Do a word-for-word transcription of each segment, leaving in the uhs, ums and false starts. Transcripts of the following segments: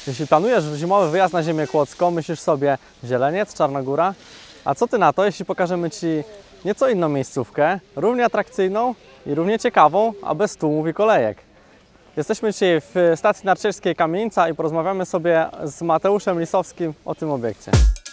Jeśli planujesz zimowy wyjazd na ziemię kłodzką, myślisz sobie Zieleniec, Czarnogóra, a co Ty na to, jeśli pokażemy Ci nieco inną miejscówkę, równie atrakcyjną i równie ciekawą, a bez tłumów i kolejek. Jesteśmy dzisiaj w stacji narciarskiej Kamienica i porozmawiamy sobie z Mateuszem Lisowskim o tym obiekcie.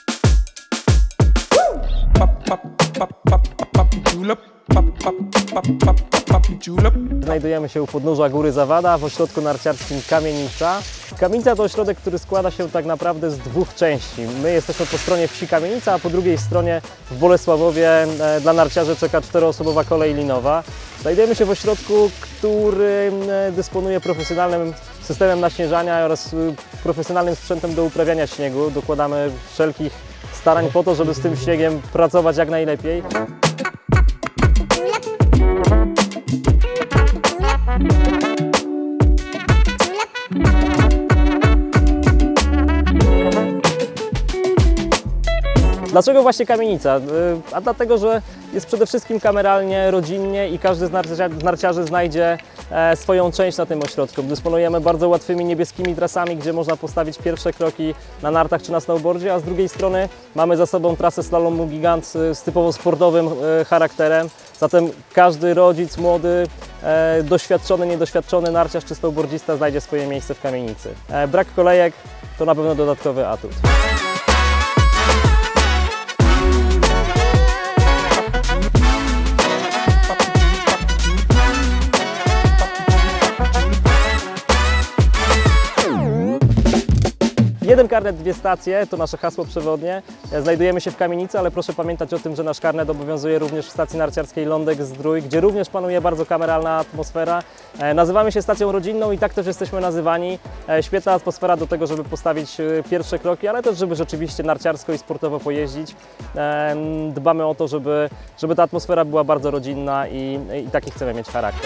Znajdujemy się u podnóża Góry Zawada w ośrodku narciarskim Kamienica. Kamienica to ośrodek, który składa się tak naprawdę z dwóch części. My jesteśmy po stronie wsi Kamienica, a po drugiej stronie w Bolesławowie dla narciarzy czeka czteroosobowa kolej linowa. Znajdujemy się w ośrodku, który dysponuje profesjonalnym systemem naśnieżania oraz profesjonalnym sprzętem do uprawiania śniegu. Dokładamy wszelkich starań po to, żeby z tym śniegiem pracować jak najlepiej. Dlaczego właśnie Kamienica? A dlatego, że jest przede wszystkim kameralnie, rodzinnie i każdy z narciarzy znajdzie swoją część na tym ośrodku. Dysponujemy bardzo łatwymi niebieskimi trasami, gdzie można postawić pierwsze kroki na nartach czy na snowboardzie, a z drugiej strony mamy za sobą trasę slalomu gigant z typowo sportowym charakterem. Zatem każdy rodzic młody, doświadczony, niedoświadczony narciarz czy snowboardzista znajdzie swoje miejsce w Kamienicy. Brak kolejek to na pewno dodatkowy atut. Jeden karnet, dwie stacje, to nasze hasło przewodnie. Znajdujemy się w Kamienicy, ale proszę pamiętać o tym, że nasz karnet obowiązuje również w stacji narciarskiej Lądek-Zdrój, gdzie również panuje bardzo kameralna atmosfera. Nazywamy się stacją rodzinną i tak też jesteśmy nazywani. Świetna atmosfera do tego, żeby postawić pierwsze kroki, ale też, żeby rzeczywiście narciarsko i sportowo pojeździć. Dbamy o to, żeby, żeby ta atmosfera była bardzo rodzinna i, i taki chcemy mieć charakter.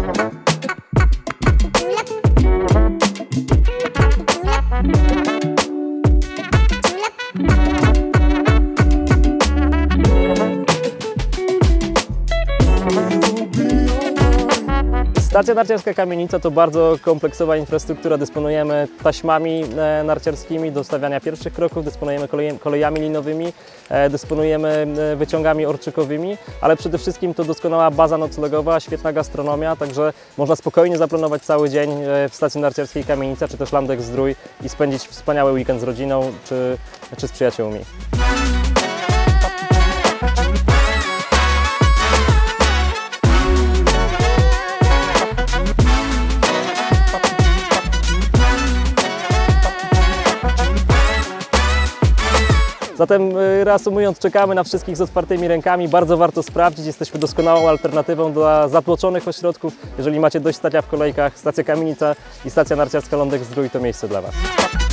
Stacja narciarska Kamienica to bardzo kompleksowa infrastruktura. Dysponujemy taśmami narciarskimi do stawiania pierwszych kroków, dysponujemy kolejami linowymi, dysponujemy wyciągami orczykowymi, ale przede wszystkim to doskonała baza noclegowa, świetna gastronomia, także można spokojnie zaplanować cały dzień w stacji narciarskiej Kamienica czy też Lądek-Zdrój i spędzić wspaniały weekend z rodziną czy, czy z przyjaciółmi. Zatem reasumując, czekamy na wszystkich z otwartymi rękami. Bardzo warto sprawdzić, jesteśmy doskonałą alternatywą dla zatłoczonych ośrodków. Jeżeli macie dość stania w kolejkach, stacja Kamienica i stacja narciarska Lądek-Zdrój to miejsce dla Was.